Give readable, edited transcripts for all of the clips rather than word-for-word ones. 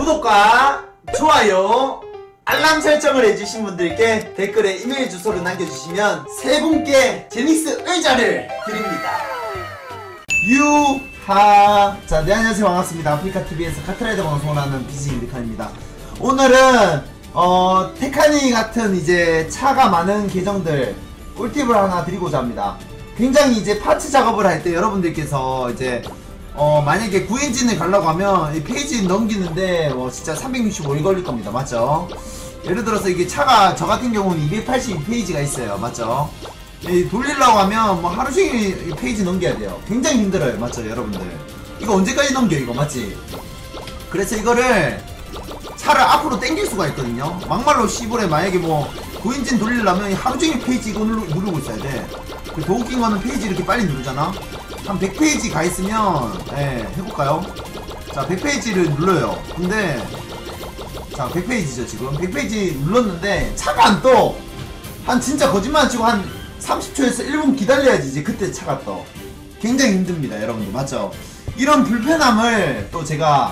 구독과 좋아요 알람 설정을 해주신 분들께 댓글에 이메일 주소를 남겨주시면 세 분께 제닉스 의자를 드립니다. 유하. 자, 네, 안녕하세요. 반갑습니다. 아프리카TV에서 카트라이더 방송을 하는 BJ 리칸입니다. 오늘은 테카니 같은 이제 차가 많은 계정들 꿀팁을 하나 드리고자 합니다. 굉장히 이제 파츠 작업을 할 때 여러분들께서 이제 만약에 9엔진을 가려고 하면 이 페이지 넘기는데 진짜 365일 걸릴 겁니다. 맞죠? 예를 들어서 이게 차가 저 같은 경우는 282페이지가 있어요. 맞죠? 돌리려고 하면 뭐 하루 종일 페이지 넘겨야 돼요. 굉장히 힘들어요. 맞죠, 여러분들? 이거 언제까지 넘겨, 이거 맞지? 그래서 이거를 차를 앞으로 당길 수가 있거든요. 막말로 시골에 만약에 뭐 9엔진 돌리려면 하루 종일 페이지 이거 누르고 있어야 돼. 더 웃긴 거는 페이지 이렇게 빨리 누르잖아? 한 100페이지 가 있으면, 해볼까요? 자, 100페이지를 눌러요. 근데, 자, 100페이지죠, 지금. 100페이지 눌렀는데, 차가 안 떠! 한 진짜 거짓말 치고 한 30초에서 1분 기다려야지 이제 그때 차가 떠. 굉장히 힘듭니다, 여러분들. 맞죠? 이런 불편함을 또 제가,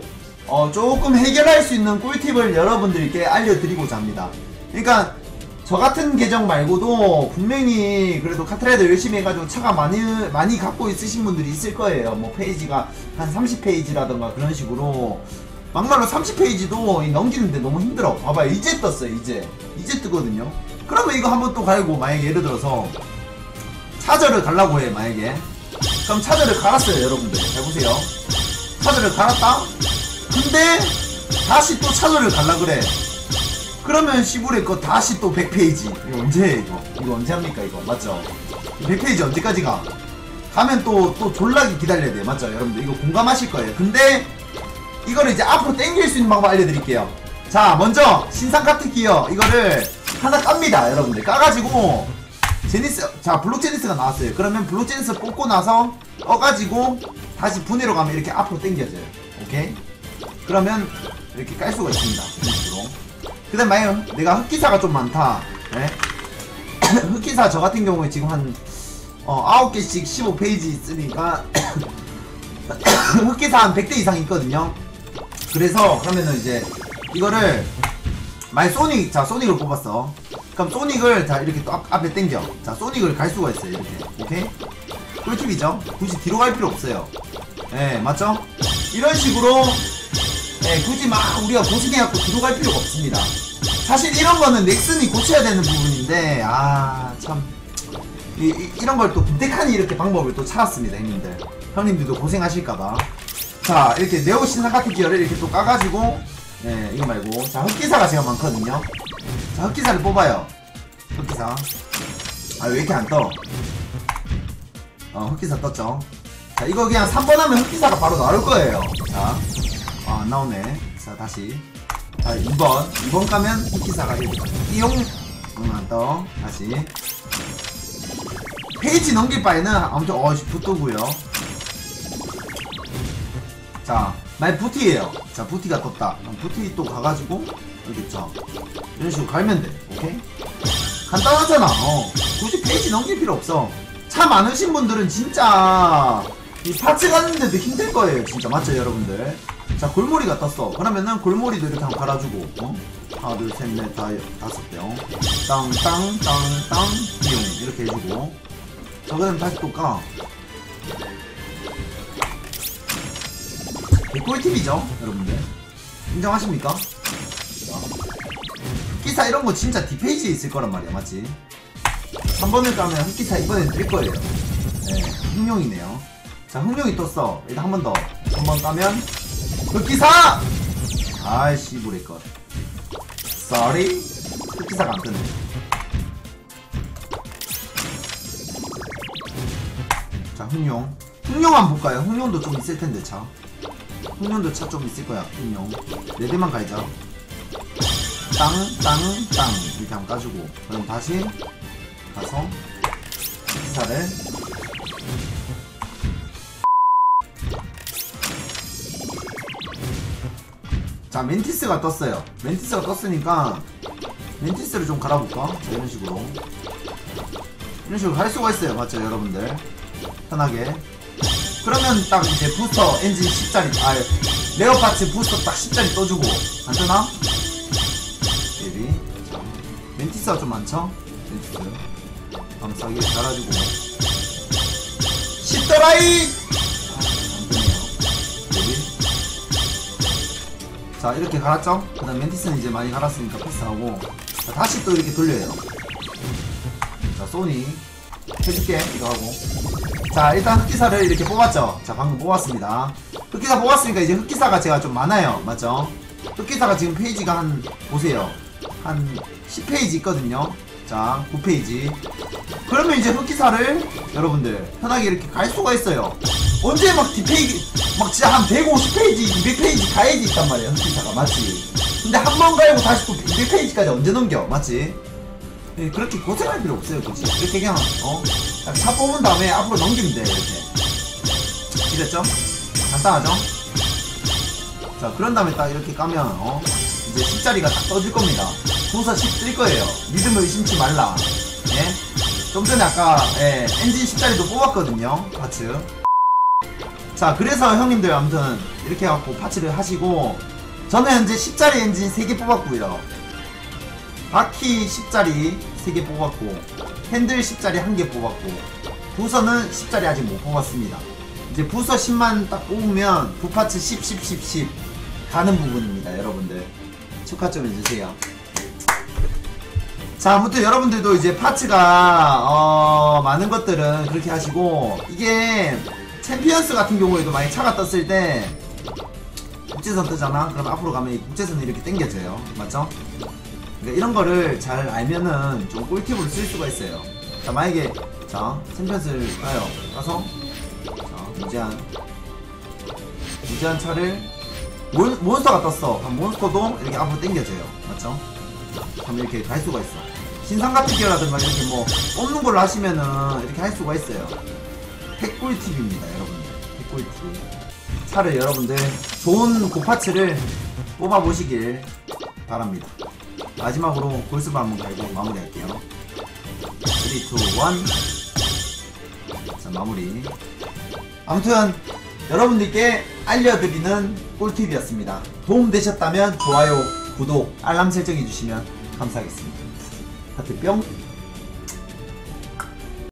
조금 해결할 수 있는 꿀팁을 여러분들께 알려드리고자 합니다. 그러니까, 저 같은 계정 말고도 분명히 그래도 카트라이더 열심히 해가지고 차가 많이 갖고 있으신 분들이 있을 거예요. 뭐 페이지가 한 30페이지라던가 그런 식으로. 막말로 30페이지도 넘기는데 너무 힘들어. 봐봐요. 이제 떴어요. 이제 뜨거든요. 그러면 이거 한번 또 갈고, 만약에 예를 들어서 차저를 갈라고 해, 만약에. 그럼 차저를 갈았어요, 여러분들. 잘 보세요. 차저를 갈았다? 근데 다시 또 차저를 갈라 그래. 그러면 시부레 거 다시 또 100페이지. 이거 언제 해, 이거? 이거 언제 합니까, 이거? 맞죠? 100페이지 언제까지 가? 가면 또 졸라게 기다려야 돼요. 맞죠? 여러분들 이거 공감하실 거예요. 근데 이거를 이제 앞으로 당길 수 있는 방법 알려드릴게요. 자, 먼저 신상 카트 기어 이거를 하나 깝니다, 여러분들. 까가지고 제니스, 자, 블록 제니스가 나왔어요. 그러면 블록 제니스 뽑고 나서 꺼가지고 다시 분해로 가면 이렇게 앞으로 당겨져요. 오케이? 그러면 이렇게 깔 수가 있습니다. 이런 식으로. 그 다음 만약 내가 흑기사가 좀 많다. 흑기사 저 같은 경우에 지금 한 9개씩 15페이지 있으니까 흑기사 한 100대 이상 있거든요. 그래서 그러면은 이제 이거를 만약 소닉, 자, 소닉을 뽑았어. 그럼 소닉을 자 이렇게 또 앞에 당겨. 자, 소닉을 갈 수가 있어요. 이렇게. 오케이? 꿀팁이죠? 굳이 뒤로 갈 필요 없어요. 맞죠? 이런 식으로 굳이 막 우리가 고생해갖고 뒤로 갈 필요가 없습니다. 사실 이런 거는 넥슨이 고쳐야 되는 부분인데, 참. 이런 걸 또 군대칸이 이렇게 방법을 또 찾았습니다, 형님들. 형님들도 고생하실까봐. 자, 이렇게 네오 신상 카트 기어를 이렇게 또 까가지고, 이거 말고. 자, 흑기사가 제가 많거든요. 자, 흑기사를 뽑아요. 흑기사. 왜 이렇게 안 떠? 흑기사 떴죠. 자, 이거 그냥 3번 하면 흑기사가 바로 나올 거예요. 자. 안 나오네. 자, 다시. 자, 2번 까면 흑기사가 이렇게 띠용. 안 떠. 다시. 페이지 넘길 바에는 아무튼 붙도구요. 자, 만약 부티에요. 자, 부티가 떴다. 부티 또 가가지고 알겠죠? 이런 식으로 갈면 돼. 오케이? 간단하잖아. 굳이 페이지 넘길 필요 없어. 차 많으신 분들은 진짜 이 파츠 가는데도 힘들 거예요. 진짜 맞죠, 여러분들? 자, 골머리가 떴어. 그러면은 골머리도 이렇게 한번 갈아주고, 하나, 둘, 셋, 넷, 다섯 대, 땅, 띠용. 이렇게 해주고. 자, 그 다음에 다시 또 까. 꿀팁이죠, 여러분들. 인정하십니까? 흑기사 이런 거 진짜 뒷페이지에 있을 거란 말이야, 맞지? 3번을 까면 흑기사 이번엔 뜰 거예요. 흑룡이네요. 자, 흑룡이 떴어. 일단 한 번 더. 3번 까면 흑기사! 아이씨, 모래것. Sorry? 흑기사가 안 뜨네. 자, 흑룡. 흑룡 한번 볼까요? 흑룡도 좀 있을 텐데, 차. 흑룡도 차 좀 있을 거야, 흑룡. 4대만 가야죠. 땅. 이렇게 한번 까주고. 그럼 다시 가서 흑기사를. 자, 멘티스가 떴어요. 멘티스가 떴으니까 멘티스를 좀 갈아볼까? 자, 이런 식으로 갈 수가 있어요. 맞죠, 여러분들? 편하게. 그러면 딱 이제 부스터 엔진 10짜리 레어 파츠 부스터 딱 10짜리 떠주고 안 뜨나? 예비. 자, 멘티스가 좀 많죠? 멘티스 감싸게 달아주고 10더라이! 안 뜨네요. 예비. 자, 이렇게 갈았죠? 그 다음 멘티스는 이제 많이 갈았으니까 패스하고, 자, 다시 또 이렇게 돌려요. 자, 소니 해줄게. 이거 하고. 자, 일단 흑기사를 이렇게 뽑았죠? 자, 방금 뽑았습니다. 흑기사 뽑았으니까 이제 흑기사가 제가 좀 많아요. 맞죠? 흑기사가 지금 페이지가 한, 보세요. 한 10페이지 있거든요. 자, 9페이지. 그러면 이제 흑기사를 여러분들 편하게 이렇게 갈 수가 있어요. 언제 막 뒷페이지, 막 진짜 한 150페이지, 200페이지 가야지 있단 말이에요. 흑기사가. 맞지? 근데 한 번 갈고 다시 또 200페이지까지 언제 넘겨? 맞지? 예, 그렇게 고생할 필요 없어요. 그치? 이렇게 그냥, 차 뽑은 다음에 앞으로 넘기면 돼. 이렇게. 이랬죠? 간단하죠? 자, 그런 다음에 딱 이렇게 까면, 이제 10자리가 딱 떠질 겁니다. 부서 10 뜰 거예요. 믿음을 의심치 말라. 예? 좀 전에 아까, 엔진 10자리도 뽑았거든요. 파츠. 자, 그래서 형님들 아무튼 이렇게 해갖고 파츠를 하시고, 저는 현재 10자리 엔진 3개 뽑았고요. 바퀴 10자리 3개 뽑았고, 핸들 10자리 1개 뽑았고, 부서는 10자리 아직 못 뽑았습니다. 이제 부서 10만 딱 뽑으면 부파츠 10, 10, 10, 10 가는 부분입니다. 여러분들 축하 좀 해주세요. 자, 아무튼 여러분들도 이제 파츠가 많은 것들은 그렇게 하시고, 이게 챔피언스 같은 경우에도 만약 차가 떴을 때 국제선 뜨잖아? 그럼 앞으로 가면 이 국제선이 이렇게 당겨져요. 맞죠? 그러니까 이런 거를 잘 알면은 좀 꿀팁으로 쓸 수가 있어요. 자, 만약에 자 챔피언스를 까요. 까서 자 무제한 차를 몬스터가 떴어. 그럼 몬스터도 이렇게 앞으로 당겨져요. 맞죠? 그럼 이렇게 갈 수가 있어. 신상 같은 기어라든가 이렇게 뭐 뽑는 걸로 하시면은 이렇게 할 수가 있어요. 핵꿀팁입니다, 여러분들. 핵꿀팁. 차를 여러분들 좋은 고파츠를 뽑아보시길 바랍니다. 마지막으로 골스바 한번 갈고 마무리할게요. 3, 2, 1. 자, 마무리. 아무튼 여러분들께 알려드리는 꿀팁이었습니다. 도움되셨다면 좋아요, 구독, 알람 설정해주시면 감사하겠습니다. 하트 뿅.